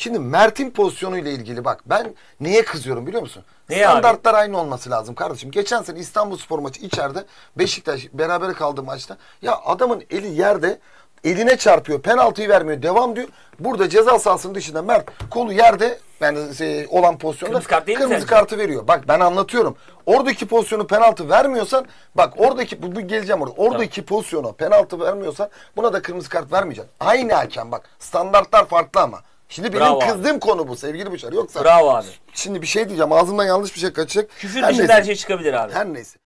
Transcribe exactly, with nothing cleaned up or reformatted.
Şimdi Mert'in pozisyonuyla ilgili bak ben neye kızıyorum biliyor musun? Neye Standartlar abi? aynı olması lazım kardeşim. Geçen sene İstanbulspor maçı içeride Beşiktaş berabere kaldığı maçta ya adamın eli yerde eline çarpıyor. Penaltıyı vermiyor. Devam diyor. Burada ceza sahasının dışında Mert kolu yerde yani şey, olan pozisyonda Kırmızı kart değil mi kırmızı sence? kartı veriyor. Bak ben anlatıyorum. Oradaki pozisyonu penaltı vermiyorsan bak oradaki bu, bu geleceğim orada. Oradaki tamam. Pozisyona penaltı vermiyorsan buna da kırmızı kart vermeyeceksin. Aynı hakem bak. Standartlar farklı ama. Şimdi benim Bravo kızdığım abi. konu bu sevgili Büşar. Yoksa Bravo abi. şimdi bir şey diyeceğim. Ağzımdan yanlış bir şey kaçacak. Küfür Her dışında neyse. her şey çıkabilir abi. Her neyse.